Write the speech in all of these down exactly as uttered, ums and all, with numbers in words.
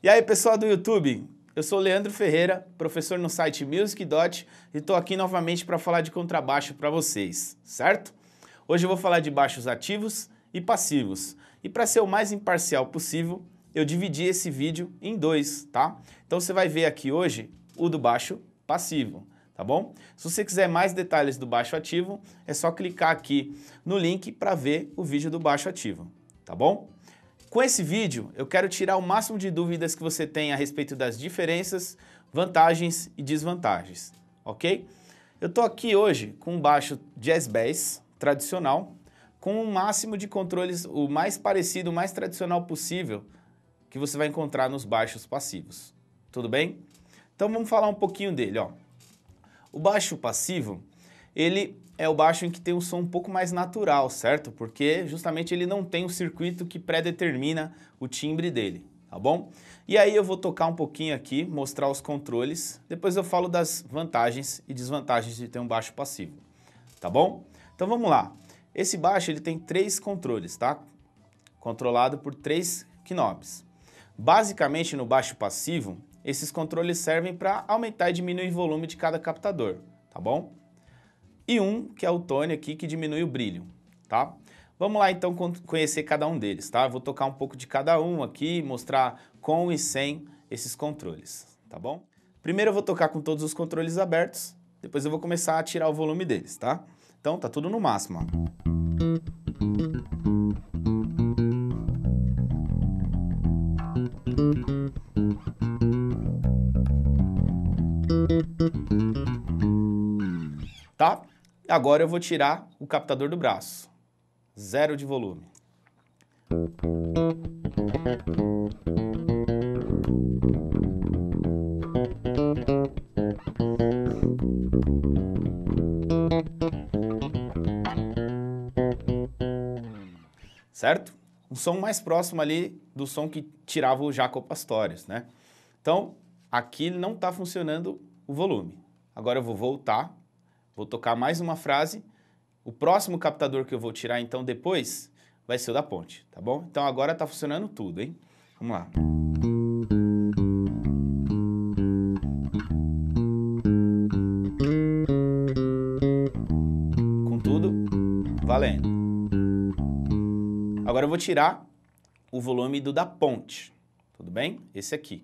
E aí, pessoal do YouTube, eu sou o Leandro Ferreira, professor no site Music Dot e estou aqui novamente para falar de contrabaixo para vocês, certo? Hoje eu vou falar de baixos ativos e passivos. E para ser o mais imparcial possível, eu dividi esse vídeo em dois, tá? Então você vai ver aqui hoje o do baixo passivo, tá bom? Se você quiser mais detalhes do baixo ativo, é só clicar aqui no link para ver o vídeo do baixo ativo, tá bom? Com esse vídeo, eu quero tirar o máximo de dúvidas que você tem a respeito das diferenças, vantagens e desvantagens, ok? Eu tô aqui hoje com um baixo Jazz Bass tradicional, com o máximo de controles, o mais parecido, o mais tradicional possível que você vai encontrar nos baixos passivos, tudo bem? Então vamos falar um pouquinho dele, ó. O baixo passivo, ele é o baixo em que tem um som um pouco mais natural, certo? Porque justamente ele não tem um circuito que pré-determina o timbre dele, tá bom? E aí eu vou tocar um pouquinho aqui, mostrar os controles, depois eu falo das vantagens e desvantagens de ter um baixo passivo, tá bom? Então vamos lá. Esse baixo ele tem três controles, tá? Controlado por três knobs. Basicamente no baixo passivo, esses controles servem para aumentar e diminuir o volume de cada captador, tá bom? E um, que é o tone aqui, que diminui o brilho, tá? Vamos lá então conhecer cada um deles, tá? Eu vou tocar um pouco de cada um aqui, mostrar com e sem esses controles, tá bom? Primeiro eu vou tocar com todos os controles abertos, depois eu vou começar a tirar o volume deles, tá? Então tá tudo no máximo, ó. Tá? Agora eu vou tirar o captador do braço. Zero de volume. Certo? Um som mais próximo ali do som que tirava o Jaco Pastorius, né? Então, aqui não está funcionando o volume. Agora eu vou voltar. Vou tocar mais uma frase. O próximo captador que eu vou tirar, então, depois, vai ser o da ponte, tá bom? Então, agora tá funcionando tudo, hein? Vamos lá. Com tudo, valendo. Agora eu vou tirar o volume do da ponte, tudo bem? Esse aqui.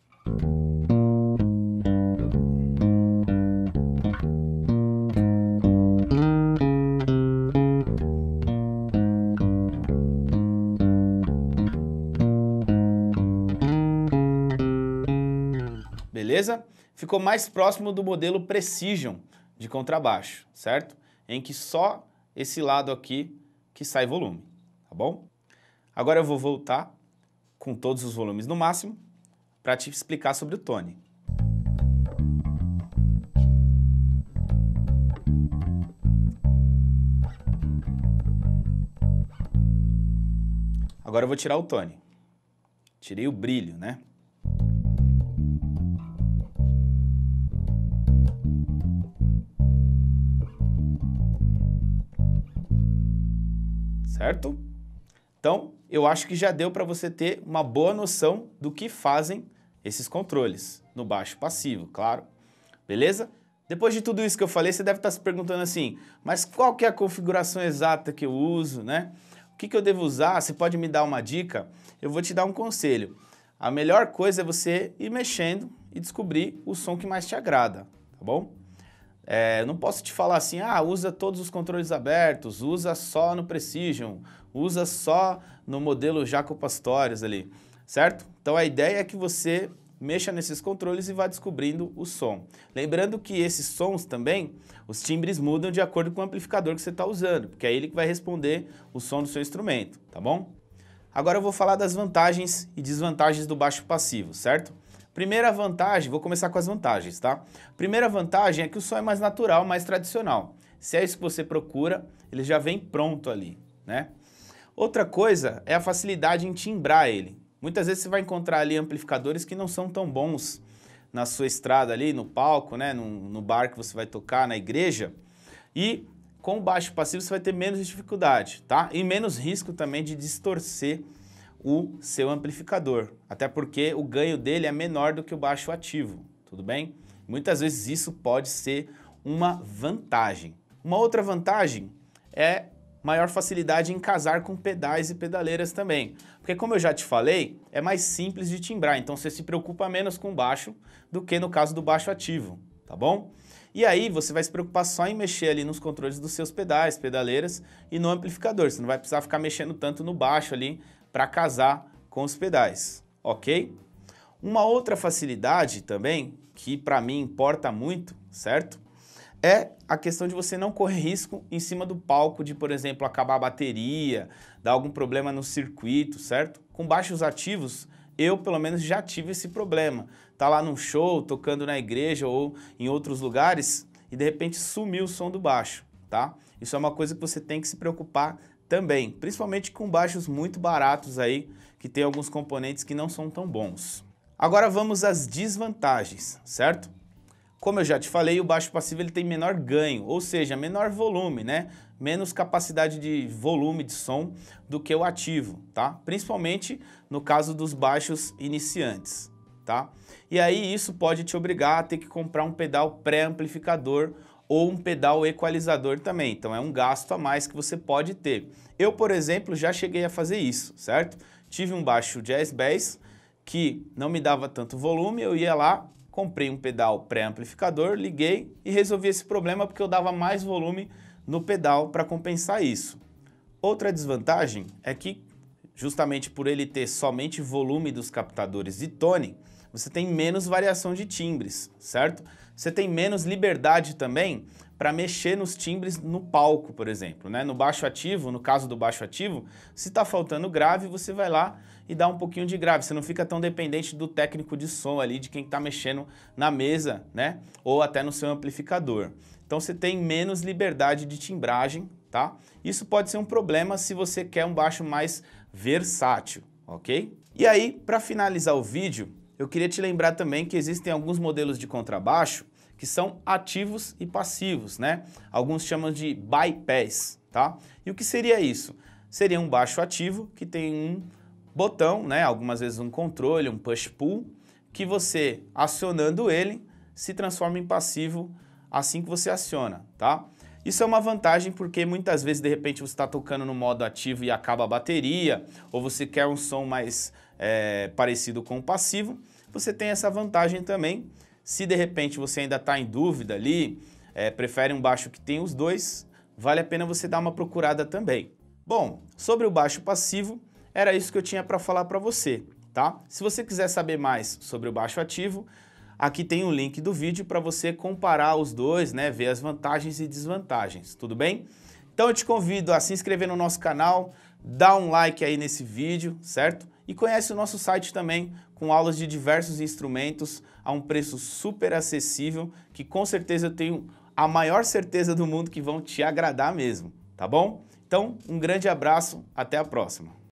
Beleza? Ficou mais próximo do modelo Precision de contrabaixo, certo? Em que só esse lado aqui que sai volume, tá bom? Agora eu vou voltar com todos os volumes no máximo para te explicar sobre o tone. Agora eu vou tirar o tone. Tirei o brilho, né? Certo? Então, eu acho que já deu para você ter uma boa noção do que fazem esses controles no baixo passivo, claro. Beleza? Depois de tudo isso que eu falei, você deve estar se perguntando assim, mas qual que é a configuração exata que eu uso, né? O que que eu devo usar? Você pode me dar uma dica? Eu vou te dar um conselho. A melhor coisa é você ir mexendo e descobrir o som que mais te agrada, tá bom? É, eu não posso te falar assim, ah, usa todos os controles abertos, usa só no Precision, usa só no modelo Jaco Pastorius ali, certo? Então a ideia é que você mexa nesses controles e vá descobrindo o som. Lembrando que esses sons também, os timbres mudam de acordo com o amplificador que você está usando, porque é ele que vai responder o som do seu instrumento, tá bom? Agora eu vou falar das vantagens e desvantagens do baixo passivo, certo? Primeira vantagem, vou começar com as vantagens, tá? Primeira vantagem é que o som é mais natural, mais tradicional. Se é isso que você procura, ele já vem pronto ali, né? Outra coisa é a facilidade em timbrar ele. Muitas vezes você vai encontrar ali amplificadores que não são tão bons na sua estrada ali, no palco, né? No, no bar que você vai tocar, na igreja. E com o baixo passivo você vai ter menos dificuldade, tá? E menos risco também de distorcer o seu amplificador, até porque o ganho dele é menor do que o baixo ativo, tudo bem? Muitas vezes isso pode ser uma vantagem. Uma outra vantagem é maior facilidade em casar com pedais e pedaleiras também, porque como eu já te falei, é mais simples de timbrar, então você se preocupa menos com o baixo do que no caso do baixo ativo, tá bom? E aí você vai se preocupar só em mexer ali nos controles dos seus pedais, pedaleiras e no amplificador, você não vai precisar ficar mexendo tanto no baixo ali para casar com os pedais, ok? Uma outra facilidade também, que para mim importa muito, certo? É a questão de você não correr risco em cima do palco de, por exemplo, acabar a bateria, dar algum problema no circuito, certo? Com baixos ativos, eu pelo menos já tive esse problema. Tá lá num show, tocando na igreja ou em outros lugares e de repente sumiu o som do baixo, tá? Isso é uma coisa que você tem que se preocupar também, principalmente com baixos muito baratos aí, que tem alguns componentes que não são tão bons. Agora vamos às desvantagens, certo? Como eu já te falei, o baixo passivo ele tem menor ganho, ou seja, menor volume, né? Menos capacidade de volume de som do que o ativo, tá? Principalmente no caso dos baixos iniciantes, tá? E aí isso pode te obrigar a ter que comprar um pedal pré-amplificador ou um pedal equalizador também, então é um gasto a mais que você pode ter. Eu, por exemplo, já cheguei a fazer isso, certo? Tive um baixo Jazz Bass que não me dava tanto volume, eu ia lá, comprei um pedal pré-amplificador, liguei e resolvi esse problema porque eu dava mais volume no pedal para compensar isso. Outra desvantagem é que, justamente por ele ter somente volume dos captadores de tone, você tem menos variação de timbres, certo? Você tem menos liberdade também para mexer nos timbres no palco, por exemplo, né? No baixo ativo, no caso do baixo ativo, se está faltando grave, você vai lá e dá um pouquinho de grave. Você não fica tão dependente do técnico de som ali, de quem está mexendo na mesa, né? Ou até no seu amplificador. Então você tem menos liberdade de timbragem, tá? Isso pode ser um problema se você quer um baixo mais versátil, ok? E aí, para finalizar o vídeo, eu queria te lembrar também que existem alguns modelos de contrabaixo que são ativos e passivos, né? Alguns chamam de bypass, tá? E o que seria isso? Seria um baixo ativo que tem um botão, né? Algumas vezes um controle, um push-pull, que você, acionando ele, se transforma em passivo assim que você aciona, tá? Isso é uma vantagem porque muitas vezes, de repente, você está tocando no modo ativo e acaba a bateria, ou você quer um som mais é, parecido com o passivo, você tem essa vantagem também. Se de repente você ainda está em dúvida ali, é, prefere um baixo que tem os dois, vale a pena você dar uma procurada também. Bom, sobre o baixo passivo, era isso que eu tinha para falar para você, tá? Se você quiser saber mais sobre o baixo ativo, aqui tem um link do vídeo para você comparar os dois, né? Ver as vantagens e desvantagens, tudo bem? Então eu te convido a se inscrever no nosso canal, dar um like aí nesse vídeo, certo? E conhece o nosso site também, com aulas de diversos instrumentos a um preço super acessível, que com certeza eu tenho a maior certeza do mundo que vão te agradar mesmo, tá bom? Então, um grande abraço, até a próxima!